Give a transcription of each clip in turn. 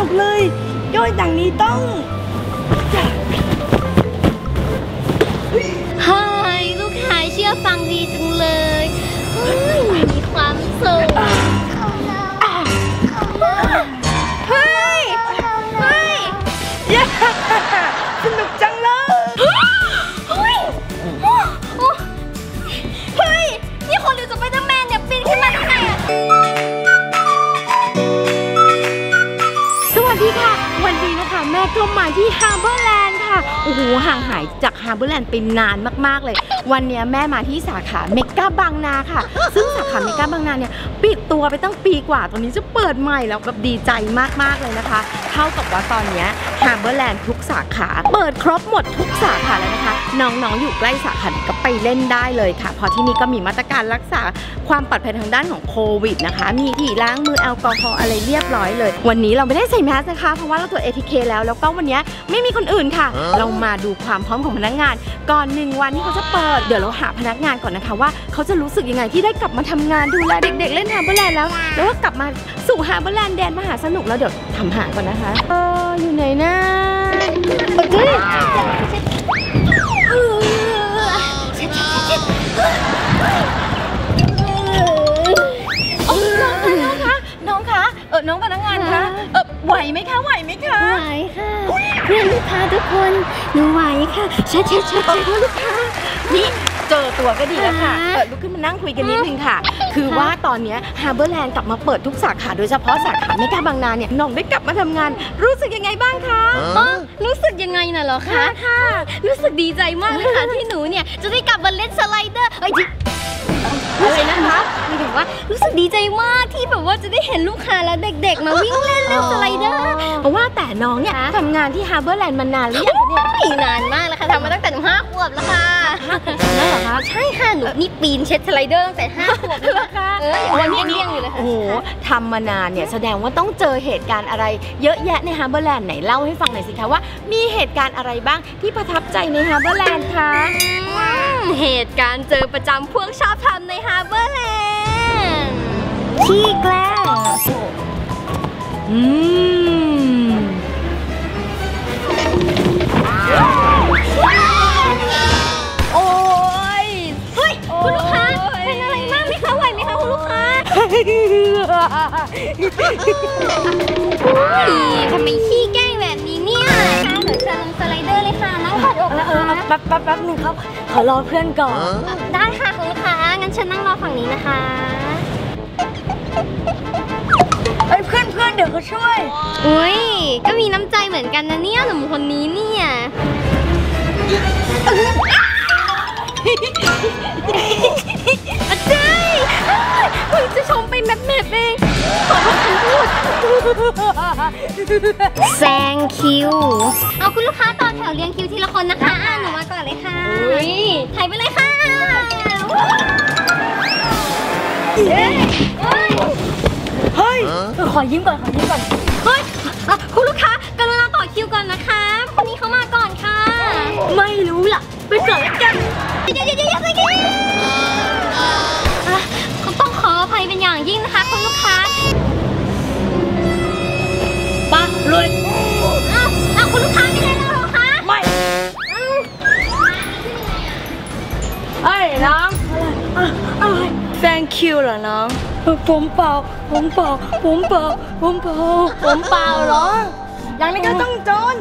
กเลยโดยต่างนี้ต้องเฮ้ยลูกหายเชื่อฟังดีจังเลยมีความสุขเฮ้ยสนุกจังเลยนี่คนหรือสไปเดอร์แมนเนี่ยปีนขึ้นมาได้ไงอะสวัสดีค่ะวันนี้นะคะแม่ก็มาที่ฮาร์เบอร์แลนด์ค่ะโอ้โหห่างหายจากฮาร์เบอร์แลนด์ไปนานมากๆเลยวันนี้แม่มาที่สาขาเมกาบางนาค่ะซึ่งสาขาเมกาบางนาเนี่ยปิดตัวไปตั้งปีกว่าตอนนี้จะเปิดใหม่แล้วแบบดีใจมากๆเลยนะคะเท่ากับว่าตอนนี้ฮาร์เบอร์แลนด์ทุกสาขาเปิดครบหมดทุกสาขาแล้วนะคะน้องๆอยู่ใกล้สาขาก็ไปเล่นได้เลยค่ะเพราะที่นี่ก็มีมาตรการรักษาความปลอดภัยทางด้านของโควิดนะคะมีที่ล้างมือแอลกอฮอล์อะไรเรียบร้อยเลยวันนี้เราไม่ได้ใส่แมสนะคะเพราะว่าเราตรวจ ATK แล้วก็วันนี้ไม่มีคนอื่นค่ะเรามาดูความพร้อมของพนักงานก่อน1 วันที่เขาจะเปิดเดี๋ยวเราหาพนักงานก่อนนะคะว่าเขาจะรู้สึกยังไงที่ได้กลับมาทำงานดูแลเด็กๆเล่นฮาร์เบอร์แลนด์แล้วก็กลับมาสู่ฮาร์เบอร์แลนด์แดนมหาสนุกแล้วเดี๋ยวทำหาก่อนนะคะอยู่ไหนนะน้องคะน้องพนักงานคะไหวไหมคะไหวค่ะเพื่อนลูกค้าทุกคนหนูไหวค่ะชัดลูกค้านี่เจอตัวก็ดีแล้วค่ะลุกขึ้นมานั่งคุยกันนิดนึงค่ะคือว่าตอนนี้ฮาร์เบอร์แลนด์กลับมาเปิดทุกสาขาโดยเฉพาะสาขาเมกาบางนาเนี่ยน้องได้กลับมาทำงานรู้สึกยังไงบ้างคะรู้สึกยังไงน่ะเหรอคะรู้สึกดีใจมากเลยค่ะที่หนูเนี่ยจะได้กลับมาเล่นสไลเดอร์อะไรนะคะหมายถึงว่ารู้สึกดีใจมากที่แบบว่าจะได้เห็นลูกค้าและเด็กๆมาวิ่งเล่นสไลเดอร์เพราะว่าแต่น้องเนี่ยทำงานที่ฮาร์เบอร์แลนด์มานานหรือยังเนี่ยนานมากแล้วค่ะทำมาตั้งแต่5 ขวบแล้วค่ะนั่นเหรอคะใช่ค่ะหนูนี่ปีนเช็ดสไลเดอร์ตั้งแต่5 ขวบแล้วค่ะวันนี้เลี้ยงอยู่เลยค่ะโอ้โหทำมานานเนี่ยแสดงว่าต้องเจอเหตุการณ์อะไรเยอะแยะในฮาร์เบอร์แลนด์ไหนเล่าให้ฟังหน่อยสิคะว่ามีเหตุการณ์อะไรบ้างที่ประทับใจในฮาร์เบอร์แลนด์คะเหตุการณ์เจอประจำพวกชอบทำในฮาร์เบอร์แลนด์ขี้แกล้งโอ้ยเฮ้ยคุณลูกค้าเป็นอะไรมากไหมคะไหวไหมคะคุณลูกค้าทำไมขี้แกล้งแบบนี้เนี่ยเดี๋ยวจะลงสไลเดอร์เลยค่ะนั่งกอดอกนะคะแป๊บนึงครับขอรอเพื่อนก่อนได้ค่ะคุณลูกค้างั้นฉันนั่งรอฝั่งนี้นะคะเพื่อนเดี๋ยวเขาช่วยอุ้ยก็มีน้ำใจเหมือนกันนะเนี่ยหนุ่มคนนี้เนี่ยอาจารย์คุณจะชมไปแมปเองขอโทษคุณพูดแซงคิวเอาคุณลูกค้าต่อแถวเรียงคิวทีละคนนะคะหนูมาก่อนเลยค่ะถ่ายไปเลยค่ะเฮ้ยขอยิ้มก่อนเฮ้ยคุณลูกค้ากรุณาต่อคิวก่อนนะคะคนนี้เขามาก่อนค่ะไม่รู้ล่ะไปก่อนแล้วกันเดี๋ยวต้องขออภัยเป็นอย่างยิ่งนะคะคุณลูกค้าปะเลยเอาคุณลูกค้าไม่ได้แล้วหรอคะไม่เฮ้ยน้องthank you เหรอน้องผมเปล่าเหรออย่างนี้ก็ต้องจน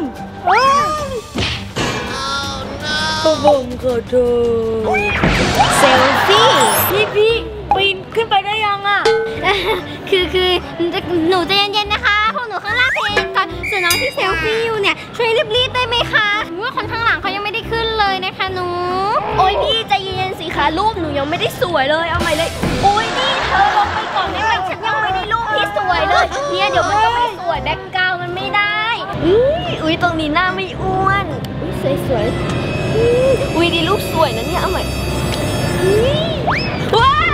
ผมขอโทษเซลฟี่พี่ปีนขึ้นไปได้ยังอ่ะคือหนูใจเย็นๆนะคะพวกหนูข้างล่างเองก่อนส่วนน้องที่เซลฟี่อยู่เนี่ยช่วยรีบได้ไหมคะเพราะว่าคนข้างหลังเขายังไม่ได้ขึ้นเลยนะคะหนูโอ้ยพี่ใจเย็นๆสิคะรูปหนูยังไม่ได้สวยเลยเอาใหม่เลยโอ้ยนี่เธอลงไปก่อนได้ไหมฉันยังไม่ได้รูปที่สวยเลยเนี่ยเดี๋ยวมันก็ไม่สวยแบ็คกราวด์มันไม่ได้อุ้ยตรงนี้หน้าไม่อ้วนสวยอุ้ยดีรูปสวยนะเนี่ยเอาใหม่ว้าย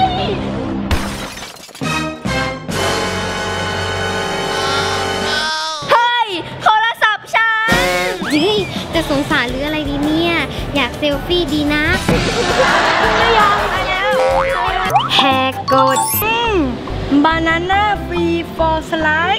เฮ้ยโทรศัพท์ฉันจะสงสารหรืออะไรดีเนี่ยอยากเซลฟี่ดีนะไม่ยอมไปแล้วแหกกฎ banana free for slide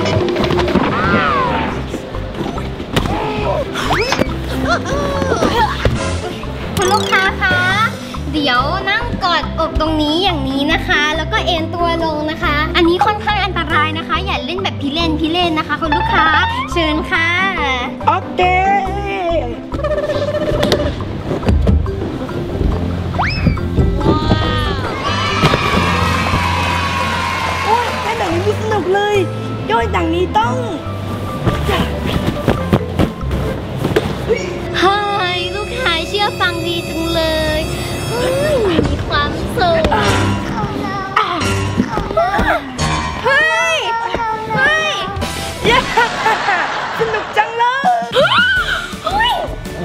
คุณลูกค้าคะเดี๋ยวนั่งกอดอกตรงนี้อย่างนี้นะคะ แล้วก็เอนตัวลงนะคะ อันนี้ค่อนข้างอันตรายนะคะ อย่าเล่นแบบพิเรนนะคะคุณลูกค้าเชิญค่ะโอเคโอ้ยเล่นแบบนี้ไม่สนุกเลยโยนอย่างนี้ต้องเฮ้ยลูกค้าเชื่อฟังดีจังเลยเฮ้ยมีความสุขเฮ้ยเฮ้ยเย้สนุกจังเลยเฮ้ย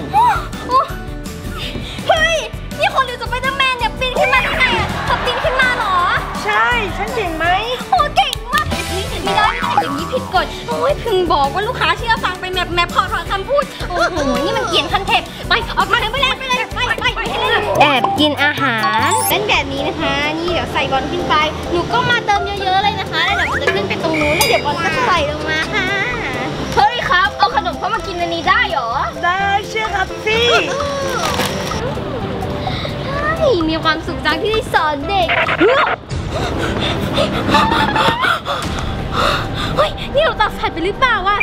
เฮ้ยนี่คนหรือสไปเดอร์แมนเนี่ยปีนขึ้นมาได้ไงอ่ะเธอปีนขึ้นมาเหรอใช่ฉันเก่งไหมโอ้เก่งมากไม่ได้อย่างนี้ผิดกฎโอ้ยพึงบอกว่าลูกค้าเชื่อฟังไปแมพพอถอนคำพูดโอ้โหนี่มันเกลียนคันเทปไปออกมาเลยไปเลยไม่ให้เล่นแอบกินอาหารเป็นแบบนี้นะคะนี่เดี๋ยวใส่บอลขึ้นไปหนูก็มาเติมเยอะๆเลยนะคะแล้วเดี๋ยวมันจะขึ้นไปตรงนู้นแล้วเดี๋ยวบอลก็ใส่ลงมาค่ะเฮ้ยครับเอาขนมเข้ามากินอันนี้ได้หรอได้เชื่อครับพี่มีความสุขจังที่ได้สอนเด็กเฮ้ยนี่เราตาฝาดไปหรือเปล่าวะ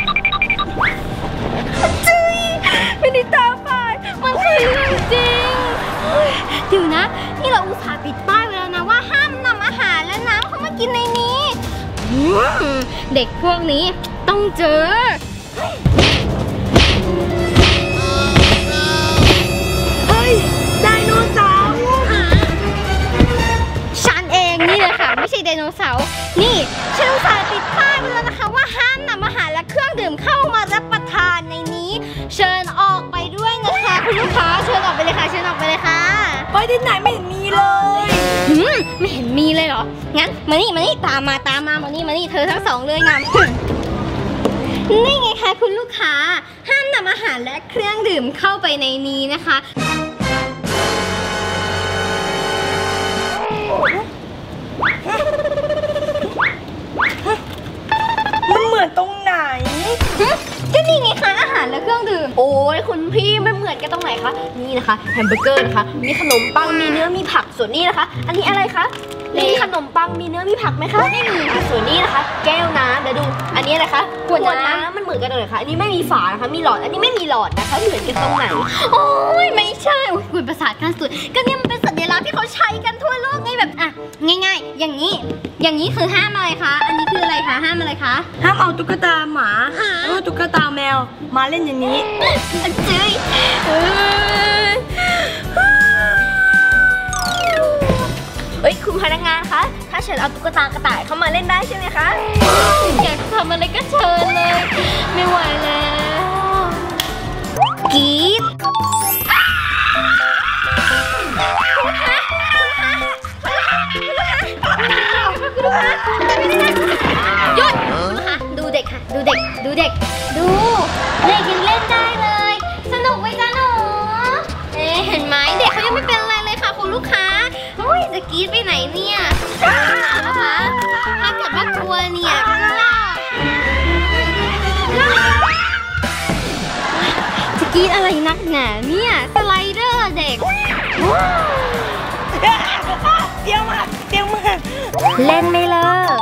จุ๊ยไม่ได้ตาฝาดมันคือเรื่องจริงเดี๋ยวนะนี่เราอุตส่าห์ติดป้ายไว้แล้วนะว่าห้ามนำอาหารและน้ำเข้ามากินในนี้เด็กพวกนี้ต้องเจอเฮ้ยไดโนเสาร์ฉันเองนี่เลยค่ะไม่ใช่ไดโนเสาร์นี่ฉันอุตส่าห์ติดป้ายไว้แล้วนะคะว่าห้ามนำอาหารและเครื่องดื่มเข้ามารับประทานในนี้เชิญออกไปด้วยนะคะคุณลูกค้าเชิญออกไปเลยค่ะเชิญออกไปเลยค่ะไปที่ไหนไม่เห็นมีเลยไม่เห็นมีเลยเหรองั้นมานี่ตามมามานี่เธอทั้งสองเลยงามนี่ไงคะคุณลูกค้าห้ามนำอาหารและเครื่องดื่มเข้าไปในนี้นะคะมันเหมือนตรงไหนก็นี่ไงคะอาหารและเครื่องดื่มโอ้ยคุณพี่ไม่เหมือนกันตรงไหนคะนี่นะคะแฮมเบอร์เกอร์นะคะมีขนมปังมีเนื้อมีผักส่วนนี้นะคะ อันนี้อะไรคะมีขนมปังมีเนื้อมีผักไหมคะไม่มีส่วนนี้นะคะ แก้วน้ำเดี๋ยวดูอันนี้อะไรคะขวดน้ำมันเหมือนกันตรงไหนคะอันนี้ไม่มีฝานะคะมีหลอดอันนี้ไม่มีหลอดนะคะเหมือนกันตรงไหนโอ้ยไม่ใช่โอ้ยคุณประสาทการสุดก็เนี่ยมันเป็นสัญลักษณ์ที่เขาใช้กันทั่วโลกไงแบบอ่ะง่ายๆอย่างนี้คือห้ามอะไรคะอันนี้คืออะไรคะห้ามอะไรคะห้ามเอาตุ๊กตาหมาหรือว่าตุ๊กตาแมวมาเล่นอย่างนี้เจ๊ยเอ้ยคุณพนักงานคะถ้าฉันเอาตุ๊กตากระต่ายเข้ามาเล่นได้ใช่ไหมคะอยากทำอะไรก็เชิญเลย ไม่ไหวแล้วกรี๊ดหยุดนะคะดูเด็กค่ะดูเด็กยังเล่นได้เลยสนุกไหมจ๊ะหนูเห็นไหมเด็กเขายังไม่เป็นอะไรเลยค่ะคุณลูกค้าโอ้ยจะกรี๊ดไปไหนเนี่ยนะคะถ้าเกิดว่ากลัวเนี่ยจะกรี๊ดอะไรนักหนาเนี่ยสไลเดอร์เด็กเดี๋ยวมาเล่นไม่เลิก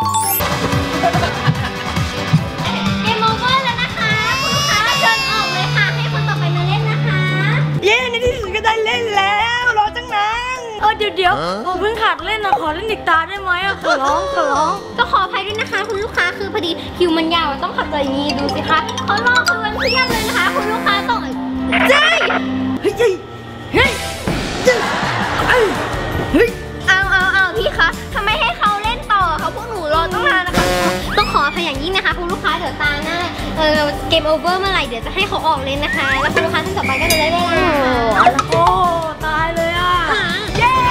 เกมโอเวอร์แล้วนะคะคุณลูกค้าเชิญออกเลยค่ะให้คนต่อไปมาเล่นนะคะเย้ในที่สุดก็ได้เล่นแล้วรอตั้งนานเดี๋ยวผมเพิ่งขาดเล่นนะขอเล่นอีกตาได้ไหมอะขอร้องก็ขออภัยด้วยนะคะคุณลูกค้าคือพอดีคิวมันยาวต้องขับใจนี้ดูสิคะเขารอคิวกันเพียบเลยนะคะคุณลูกค้าต้องเฮ้ยเอาพี่คะทำไมให้เขาเล่นต่อเขาพวกหนูรอตั้งนานนะคะต้องขออภัยอย่างยิ่งนะคะคุณลูกค้าเดี๋ยวตาหน้าเกมโอเวอร์เมื่อไหร่เดี๋ยวจะให้เขาออกเลยนะคะแล้วคุณลูกค้าท่านต่อไปก็จะได้เวลาโอ้ตายเลยอ่ะเย้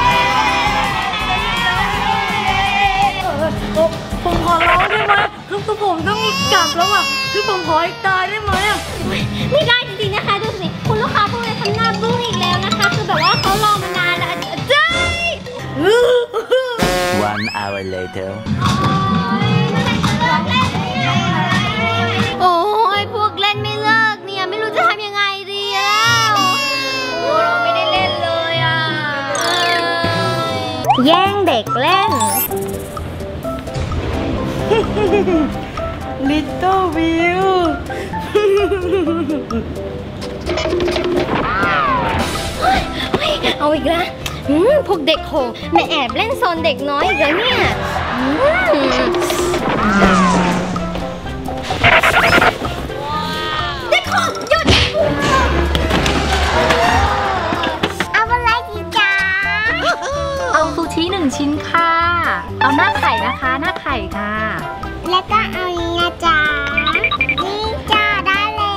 ผมขอร้องได้ไหมคือผมต้องมีกลับแล้วอ่ะคือผมขออีกตาได้ไหมอ่ะไม่ได้จริงๆนะคะดูสิคุณลูกค้าพวกนี้ทำหน้าบึ้งอีกแล้วนะคะคือแบบว่าเขารอมานานแล้วเจ้ย 1 hour hour later. โอ้ยพวกเล่นไม่เลิกเนี่ยไม่รู้จะทำยังไงดีแล้วเราไม่ได้เล่นเลยอ่ะแย่งเด็กเล่น Little View เอาอีกแล้วพวกเด็กโหมาแอบเล่นโซนเด็กน้อยอีกแล้วเนี่ยเด็กโหหยุดเอาอะไรดีจ๊ะเอาซูชิ1 ชิ้นค่ะ เอาหน้าไข่นะคะหน้าไข่ค่ะแล้วก็เอานี้นะจ๊ะนี่จ้าได้แล้ว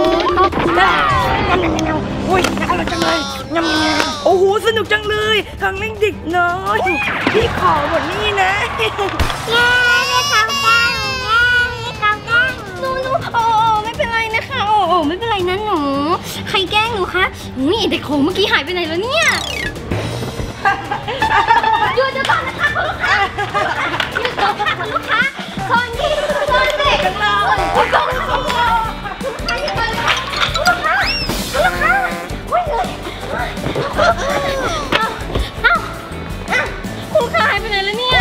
อุ้ยน่าอร่อยจังเลยงำโอ้โหสนุกจังเลยทางเล่นเด็กน้อยพี่ขอหมดนี่นะแย่ไม่ทำแกล้งแย่ไม่ทำแกล้งหนูโอ้ไม่เป็นไรนะคะโอ้ไม่เป็นไรนะหนูใครแกล้งหนูคะนี่เด็กโหเมื่อกี้หายไปไหนแล้วเนี่ยหยุดจะก่อนนะคะคุณลูกค้าหยุดก่อนค่ะคุณลูกค้าโซนนี้โซนเด็กคุณลูกค้าหยุดก่อนค่ะคุณลูกค้าวิ่งเลยคุณลูกค้าหายไปไหนแล้วเนี่ย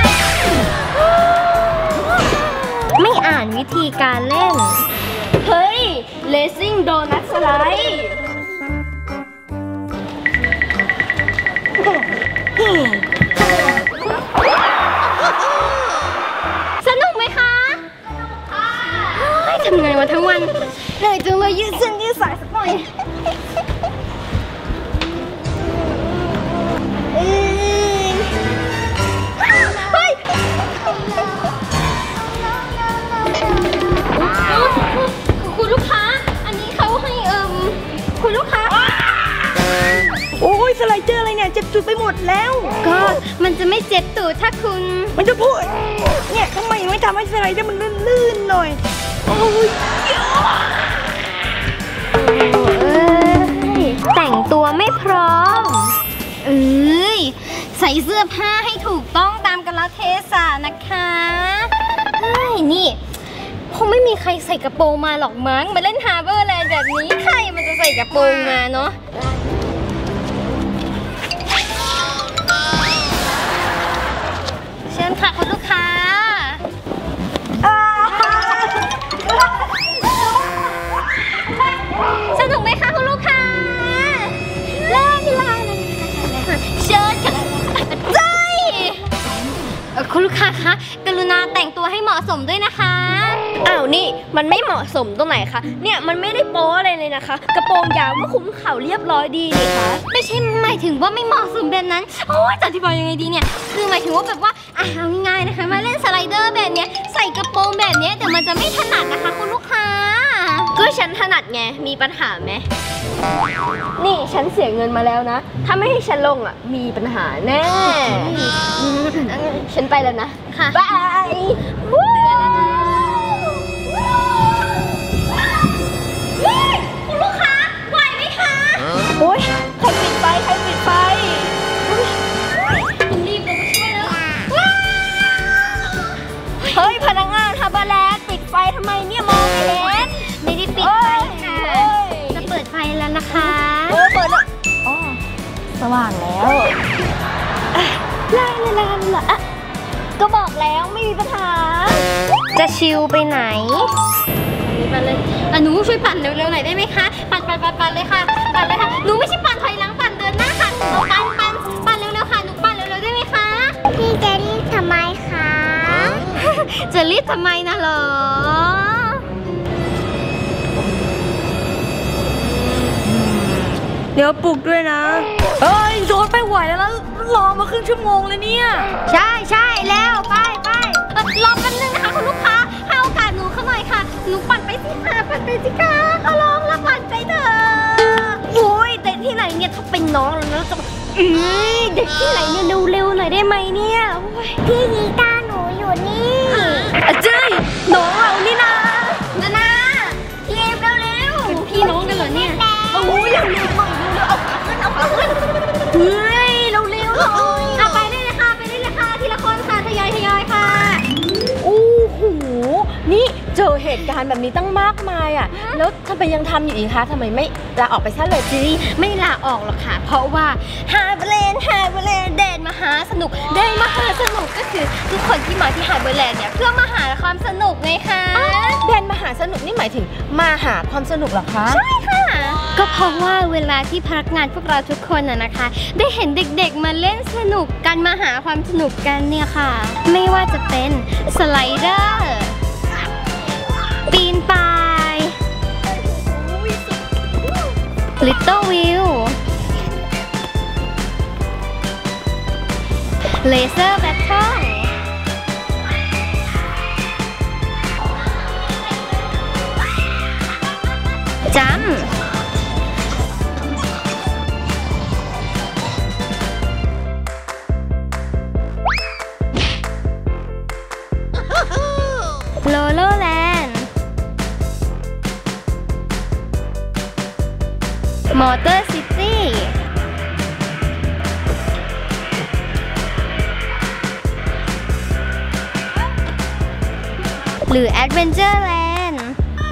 ไม่อ่านวิธีการเล่นเฮ้ย Racing Donut Slide สนุกไหมคะทำไงวะทั้งวันเหนื่อยจังเลยยืดเส้นยืดสายสักหน่อยเฮ้ยคุณลูกค้าอันนี้เขาให้คุณลูกค้าโอ้ยสไลเดอร์อะไรเนี่ยเจ็บจุดไปหมดแล้วก็มันจะไม่เจ็บตูดถ้าคุณมันจะพูดเนี่ยทำไมไม่ทำให้สไลเดอร์มันลื่นๆหน่อยโอ้ยแต่งตัวไม่พร้อมเอ้ยใส่เสื้อผ้าให้ถูกต้องตามกาลเทศะนะคะเฮ้ยนี่คงไม่มีใครใส่กระโปรงมาหรอกมั้งมาเล่นฮาร์เบอร์แลนด์แบบนี้ใครมันจะใส่กระโปรงมาเนาะเชิญค่ะคุณลูกค้าสนุกไหมคะคุณลูกค้าเล่นเชิญค่ะใจคุณลูกค้าคะกรุณาแต่งตัวให้เหมาะสมด้วยนะคะอ้าวนี่มันไม่เหมาะสมตรงไหนคะเนี่ยมันไม่ได้โป๊อะไรเลยนะคะกระโปรงยาวก็คุ้มเข่าเรียบร้อยดีนี่คะไม่ใช่หมายถึงว่าไม่เหมาะสมแบบนั้นโอ้ยจะอธิบายยังไงดีเนี่ยคือหมายถึงว่าแบบว่าเอาง่ายๆนะคะมาเล่นสไลเดอร์แบบเนี้ยใส่กระโปรงแบบเนี้ยแต่มันจะไม่ถนัดนะคะคุณลูกค้าก็ฉันถนัดไงมีปัญหาไหมนี่ฉันเสียเงินมาแล้วนะถ้าไม่ให้ฉันลงอ่ะมีปัญหาแน่ฉันไปแล้วนะค่ะบายคุณลูกค้าไหวไหมคะโอ้ยใครปิดไฟใครปิดไฟรีบลงมาช่วยแล้วเฮ้ยพนักงานฮาร์เบอร์แลนด์ปิดไฟทำไมเนี่ยมองไม่เห็นไม่ได้ปิดไฟค่ะจะเปิดไฟแล้วนะคะเปิดแล้วอ๋อสว่างแล้วลาก็บอกแล้วไม่มีปัญหาจะชิลไปไหนปั่นเลยหนูช่วยปั่นเร็วๆหน่อยได้ไหมคะปั่นเลยค่ะปั่นเลยค่ะหนูไม่ใช่ปั่นถอยหลังปั่นเดินหน้าค่ะปั่นเร็วๆค่ะหนูปั่นเร็วๆได้ไหมคะพี่จะรีบทำไมคะจะรีบทำไมนะเหรอเดี๋ยวปลุกด้วยนะเอ้ยโซนไปไหวแล้วรอมาครึ่งชั่วโมงเลยเนี่ยใช่แล้วไปรอแป๊บนึงนะคะคุณลูกค้าให้โอกาสหนูเข้าหน่อยค่ะหนูปั่นไปสิค่ะขอร้องแล้วปั่นไปเถอะโอ้ยแต่ที่ไหนเนี่ยถ้าเป็นน้องแล้วนะจะเด็กที่ไหนเนี่ยเร็วๆหน่อยได้ไหมเนี่ยพี่นีตาหนูอยู่นี่เจ้ยน้องเรานี่นะพี่เอฟเร็วๆพี่น้องกันเหรอเนี่ยโอ้ยเร็วเอาขึ้นเฮ้ยเร็วๆเลยไปได้เลยค่ะทีละคนค่ะทยอยเหตุการณ์แบบนี้ตั้งมากมายอ่ะแล้วทำไมยังทำอยู่อีกคะทำไมไม่ลาออกไปซะเลยจีไม่ลาออกหรอกค่ะ เพราะว่าฮาร์เบอร์แลนด์แดนมหาสนุกแดนมหาสนุกก็คือทุกคนที่มาที่ฮาร์เบอร์แลนด์เนี่ยเพื่อมาหาความสนุกไงคะแดนมหาสนุกนี่หมายถึงมาหาความสนุกเหรอคะใช่ค่ะก็เพราะว่าเวลาที่พนักงานพวกเราทุกคนนะคะ ได้เห็นเด็กๆมาเล่นสนุกกันมาหาความสนุกกันเนี่ยค่ะ ไม่ว่าจะเป็นสไลเดอร์ปีนป่าย Little View เลเซอร์แบทเทิลจัมป์โลโลแลนด์มอเตอร์ซิตี้หรือแอดเวนเจอร์แลนด์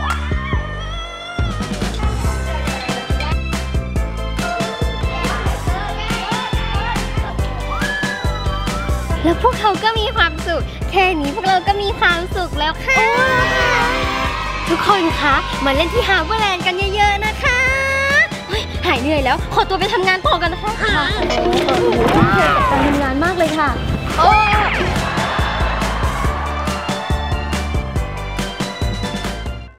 แล้วพวกเขาก็มีความสุขแค่นี้พวกเราก็มีความสุขแล้วค่ะ ทุกคนคะมาเล่นที่ฮาร์เบอร์แลนด์กันเยอะๆนะคะเฮ้ยหายเหนื่อยแล้วขอตัวไปทำงานต่อกันนะคะการทำงานมากเลยค่ะโอ้